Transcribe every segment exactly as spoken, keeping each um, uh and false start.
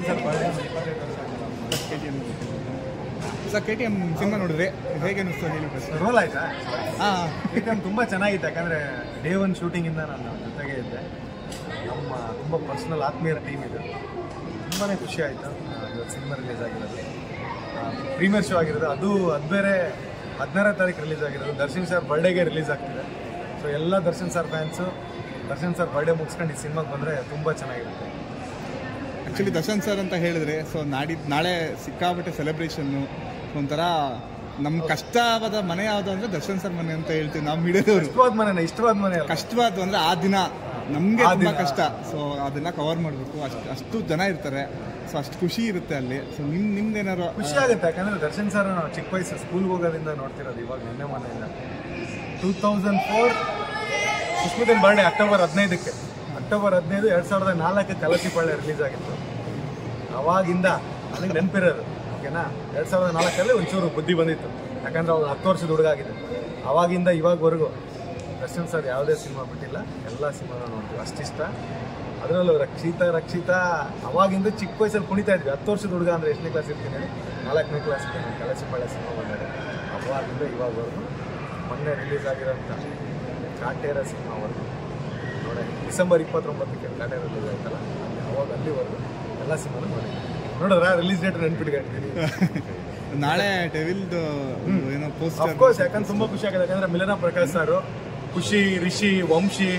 Sir birthday ಇಪ್ಪತ್ತೈದು ವರ್ಷ K T M sir K T M cinema ನೋಡಿದ್ರೆ ಹೇಗೆ ಅನಿಸ್ತು ಹೇಳಿ ಸರ್? ರೋಲ್ ಆಯ್ತಾ? ಹಾಂ, ಕೆ ಟಿ ಎಮ್ ತುಂಬ ಚೆನ್ನಾಗಿತ್ತು. ಯಾಕಂದರೆ ಡೇ ಒನ್ ಶೂಟಿಂಗಿಂದ ನಾನು ಜೊತೆಗೆ ಇದ್ದೆ. ನಮ್ಮ ತುಂಬ ಪರ್ಸ್ನಲ್ ಆತ್ಮೀಯರ ಟೀಮ್ ಇದು. ತುಂಬಾ ಖುಷಿ ಆಯಿತು ಇವತ್ತು ಸಿನಿಮಾ ರಿಲೀಸ್ ಆಗಿರೋದು. ಪ್ರೀಮಿಯರ್ ಶೋ ಆಗಿರೋದು ಅದು ಅದು ಬೇರೆ ಹದಿನಾರನೇ ತಾರೀಕು ರಿಲೀಸ್ ಆಗಿರೋದು. ದರ್ಶನ್ ಸರ್ ಬರ್ಡೇಗೆ ರಿಲೀಸ್ ಆಗ್ತಿದೆ. ಸೊ ಎಲ್ಲ Darshan sir fans Darshan sir birthday ಮುಗಿಸ್ಕೊಂಡು ಈ ಸಿನಿಮಾಗೆ ಬಂದರೆ ತುಂಬ ಚೆನ್ನಾಗಿರುತ್ತೆ. ಆ್ಯಕ್ಚುಲಿ ದರ್ಶನ್ ಸರ್ ಅಂತ ಹೇಳಿದ್ರೆ ಸೊ ನಾಡಿದ್ದು ನಾಳೆ ಸಿಕ್ಕಾಪಟ್ಟೆ ಸೆಲೆಬ್ರೇಷನ್ನು. ಒಂಥರ ನಮ್ಮ ಕಷ್ಟವಾದ ಮನೆ ಯಾವುದು ಅಂದರೆ ದರ್ಶನ್ ಸರ್ ಮನೆ ಅಂತ ಹೇಳ್ತೀವಿ ನಾವು ಮೀಡಿಯಾದವರು. ಇಷ್ಟವಾದ ಮನೆ ಇಷ್ಟವಾದ ಮನೆ ಕಷ್ಟವಾದ ಅಂದರೆ ಆ ದಿನ ನಮಗೆ ತುಂಬ ಕಷ್ಟ. ಸೊ ಅದೆಲ್ಲ ಕವರ್ ಮಾಡಬೇಕು. ಅಷ್ಟು ಅಷ್ಟು ಜನ ಇರ್ತಾರೆ. ಸೊ ಅಷ್ಟು ಖುಷಿ ಇರುತ್ತೆ ಅಲ್ಲಿ. ಸೊ ನಿಮ್ ನಿಮ್ದು ಏನಾರು ಖುಷಿ ಆಗುತ್ತೆ. ಯಾಕಂದರೆ ದರ್ಶನ್ ಸರ್ ನಾವು ಚಿಕ್ಕ ವಯಸ್ಸು ಸ್ಕೂಲ್ಗೆ ಹೋಗೋದ್ರಿಂದ ನೋಡ್ತಿರೋದು. ಇವಾಗ ನಿನ್ನೆ ಮನೆಯಿಂದ ಟೂ ತೌಸಂಡ್ ಫೋರ್ ಸುಸ್ಮಿತನ ಬರ್ಡೇ ಅಕ್ಟೋಬರ್ ಹದಿನೈದಕ್ಕೆ ಅಕ್ಟೋಬರ್ ಹದಿನೈದು ಎರಡು ಸಾವಿರದ ನಾಲ್ಕಕ್ಕೆ ಕಲಸಿಪಾಳ್ಯ ರಿಲೀಸ್ ಆಗಿತ್ತು. ಅವಾಗಿಂದ ನನಗೆ ನೆನಪಿರೋದು ಓಕೆನಾ. ಎರಡು ಸಾವಿರದ ನಾಲ್ಕರಲ್ಲಿ ಒಂಚೂರು ಬುದ್ಧಿ ಬಂದಿತ್ತು. ಯಾಕಂದರೆ ಅವ್ರು ಹತ್ತು ವರ್ಷದ ಹುಡುಗ ಆಗಿದೆ. ಅವಾಗಿಂದ ಇವಾಗವರೆಗೂ ದರ್ಶನ್ ಸರ್ ಯಾವುದೇ ಸಿನಿಮಾ ಬಿಟ್ಟಿಲ್ಲ. ಎಲ್ಲ ಸಿನಿಮಾನ ನೋಡ್ತೀವಿ. ಅಷ್ಟಿಷ್ಟ. ಅದರಲ್ಲೂ ರಕ್ಷಿತಾ ರಕ್ಷಿತಾ ಅವಾಗಿಂದ ಚಿಕ್ಕ ವಯಸ್ಸಲ್ಲಿ ಕುಣಿತಾ ಇದ್ವಿ. ಹತ್ತು ವರ್ಷದ ಹುಡುಗ ಅಂದರೆ ಎಷ್ಟನೇ ಕ್ಲಾಸ್ ಇರ್ತೀನಿ ಹೇಳಿ? ನಾಲ್ಕನೇ ಕ್ಲಾಸ್ ಇರ್ತೀನಿ. ಕಲಸಿಪಾಳ್ಯ ಸಿನಿಮಾ ಬಂದಾಗ ಅವಾಗಿಂದ ಇವಾಗವರೆಗೂ ಮೊನ್ನೆ ರಿಲೀಸ್ ಆಗಿರೋಂಥ ಕಾಟೇರ ಸಿನಿಮಾವರೆಗೂ ನೋಡಿ. ಡಿಸೆಂಬರ್ ಇಪ್ಪತ್ತೊಂಬತ್ತಕ್ಕೆ ಕಾಟೇರ ರಿಲೀಸ್ ಆಯ್ತಲ್ಲ, ಅವಾಗ ಅಲ್ಲಿವರೆಗೂ ಎಲ್ಲ ಸಿನಿಮಾನು ನೋಡಿ ನೋಡಿದ್ರ ರಿಲೀಸ್ ಡೇಟ್ ನೆನ್ಪಿಟ್ಕೊಂಡಿದ್ದೀನಿ. ನಾಳೆ ಡೆವಿಲ್ದು ಏನೋ ಪೋಸ್ಟ್ ಅಫ್ಕೋರ್ಸ್. ಯಾಕಂದ್ರೆ ತುಂಬ ಖುಷಿ ಆಗಿದೆ. ಯಾಕಂದರೆ ಮಿಲನ ಪ್ರಕಾಶ್ ಸರ್, ಖುಷಿ, ರಿಷಿ, ವಂಶಿ,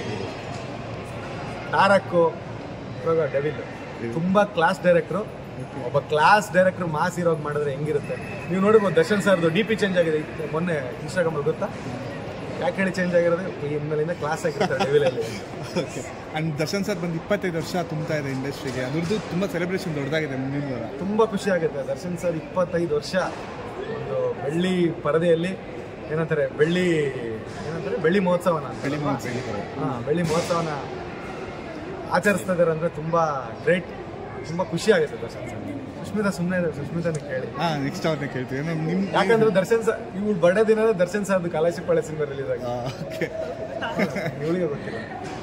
ತಾರಕ್ಕು, ಇವಾಗ ಡೆವಿಲ್ ತುಂಬ ಕ್ಲಾಸ್ ಡೈರೆಕ್ಟ್ರು. ಒಬ್ಬ ಕ್ಲಾಸ್ ಡೈರೆಕ್ಟ್ರು ಮಾಸ್ ಇರೋದು ಮಾಡಿದ್ರೆ ಹೆಂಗಿರುತ್ತೆ ನೀವು ನೋಡಿರ್ಬೋದು. ದರ್ಶನ್ ಸರ್ದು ಡಿ ಪಿ ಚೇಂಜ್ ಆಗಿದೆ ಮೊನ್ನೆ ಇನ್ಸ್ಟಾಗ್ರಾಮಲ್ಲಿ, ಗೊತ್ತಾ? ಯಾಕೆ ಹೇಳಿ ಚೇಂಜ್ ಆಗಿರೋದು? ಇನ್ಮೇಲಿಂದ ಕ್ಲಾಸ್ ಆಗಿರ್ತಾರೆ ಡೆವಿಲಲ್ಲಿ. ಓಕೆ. ಆ್ಯಂಡ್ ದರ್ಶನ್ ಸರ್ ಬಂದು ಇಪ್ಪತ್ತೈದು ವರ್ಷ ತುಂಬ್ತಾ ಇದೆ ಇಂಡಸ್ಟ್ರಿಗೆ. ಅದ್ರದ್ದು ತುಂಬ ಸೆಲೆಬ್ರೇಷನ್ ದೊಡ್ಡದಾಗಿದೆ ಮುಂದಿನ ವಾರ. ತುಂಬ ಖುಷಿ ಆಗುತ್ತೆ. ದರ್ಶನ್ ಸರ್ ಇಪ್ಪತ್ತೈದು ವರ್ಷ ಒಂದು ಬೆಳ್ಳಿ ಪರದೆಯಲ್ಲಿ ಏನಂತಾರೆ ಬೆಳ್ಳಿ ಏನಂತಾರೆ ಬೆಳ್ಳಿ ಮಹೋತ್ಸವನ ಬೆಳ್ಳಿ ಮಹೋತ್ಸವ ಹಾಂ ಬೆಳ್ಳಿ ಮಹೋತ್ಸವನ ಆಚರಿಸ್ತಾ ಇದ್ದಾರೆ ಅಂದರೆ ತುಂಬ ಗ್ರೇಟ್. ತುಂಬ ಖುಷಿ ಆಗುತ್ತೆ ದರ್ಶನ್ ಸರ್. ಸುಷ್ಮಿತಾ ಸುಮ್ಮನೆ ಇದೆ, ಸುಷ್ಮಿತಾನ ಕೇಳಿ. ಹಾಂ, ನೆಕ್ಸ್ಟ್ ಅವ್ರನ್ನ ಕೇಳ್ತೀವಿ. ನಿಮ್ಮ ಯಾಕಂದ್ರೆ ದರ್ಶನ್ ಸರ್ ಇವ್ಳು ಬರ್ಡೇ ದಿನ ದರ್ಶನ್ ಸರ್ದು ಕಲಾಸಿಪಾಳ್ಯ ಸಿನಿಮಾ ರಿಲೀಸ್ ಆಗಿದೆ. ಓಕೆ. ಇವಳಿಗೆ ಗೊತ್ತಿಲ್ಲ.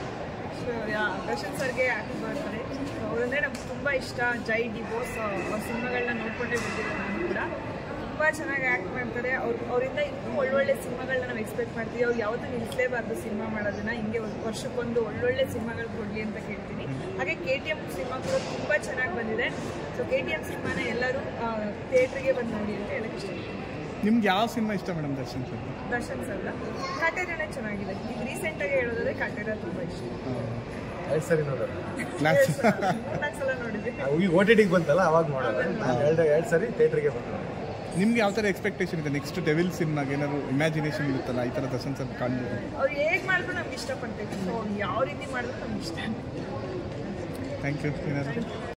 ದರ್ಶನ್ ಸರ್ಗೆ ಹ್ಯಾಪಿ ಬರ್ತ್ಡೇ. ಅವರಂದರೆ ನಮ್ಗೆ ತುಂಬ ಇಷ್ಟ. ಜೈ ಡಿವೋರ್ಸ್ ಅವ್ರ ಸಿನಿಮಾಗಳನ್ನ ನೋಡ್ಕೊಂಡೇ ಬಿಟ್ಟಿರೋ ನಾನು ಕೂಡ. ತುಂಬ ಚೆನ್ನಾಗಿ ಆ್ಯಕ್ಟ್ ಮಾಡ್ತಾರೆ. ಅವ್ರು ಅವರಿಂದ ಇನ್ನೂ ಒಳ್ಳೊಳ್ಳೆ ಸಿನಿಮಾಗಳನ್ನ ನಾವು ಎಕ್ಸ್ಪೆಕ್ಟ್ ಮಾಡ್ತೀವಿ. ಅವ್ರು ಯಾವತ್ತೂ ನಿಲ್ಲಿಸಲೇಬಾರ್ದು ಸಿನಿಮಾ ಮಾಡೋದನ್ನ. ಹಿಂಗೆ ಒಂದು ವರ್ಷಕ್ಕೊಂದು ಒಳ್ಳೊಳ್ಳೆ ಸಿನಿಮಾಗಳು ಕೊಡಲಿ ಅಂತ ಕೇಳ್ತೀನಿ. ಹಾಗೆ ಕೆ ಟಿ ಎಮ್ ಸಿನಿಮಾ ಕೂಡ ತುಂಬ ಚೆನ್ನಾಗಿ ಬಂದಿದೆ. ಸೊ ಕೆ ಟಿ ಎಮ್ ಸಿನಿಮಾನ ಎಲ್ಲರೂ ಥಿಯೇಟ್ರಿಗೆ ಬಂದು ನೋಡಿ ಅಂತ ಹೇಳಕ್ಕೆ ಇಷ್ಟ. ನಿಮ್ಗೆ ಯಾವ ಸಿನಿಮಾ ಇಷ್ಟ ಮೇಡಮ್ ದರ್ಶನ್ ಸರ್? ದರ್ಶನ್ ಸರ್ದ ಕಾಟೇರನೇ ಚೆನ್ನಾಗಿದೆ. ಈಗ ರೀಸೆಂಟಾಗಿ ಹೇಳೋದಾದ್ರೆ ಕಾಟೇರ ತುಂಬ ಇಷ್ಟ. ಎರಡು ಸರಿ ನೋಡೋದು. ಕ್ಲಾಸ್ ನಾಲ್ಕು ಸಲ ನೋಡಿದ್ವಿ. ಈಗ ಓ ಟಿ ಟಿಗೆ ಬಂತಲ್ಲ ಅವಾಗ ನೋಡೋದು. ನಾನು ಎರಡು ಎರಡು ಸರಿ ಥಿಯೇಟ್ರಿಗೆ ಬಂದು. ನಿಮ್ಗೆ ಯಾವ ಥರ ಎಕ್ಸ್ಪೆಕ್ಟೇಷನ್ ಇದೆ ನೆಕ್ಸ್ಟ್ ಡೆವಿಲ್ ಸಿನಿಮಾಗೆ? ಏನಾದ್ರು ಇಮ್ಯಾಜಿನೇಷನ್ ಇರುತ್ತಲ್ಲ ಈ ಥರ ದರ್ಶನ್ ಸರ್ ಕಾಣ್ಬೋದು? ಅವ್ರು ಹೇಗೆ ಮಾಡಿದ್ರು ನಮ್ಗೆ ಇಷ್ಟಪಡ್ತೀವಿ. ಸೊ ಅವ್ರು ಯಾವ ರೀತಿ ಮಾಡಿದ್ರು ನಮ್ಗೆ ಇಷ್ಟ. Thank you.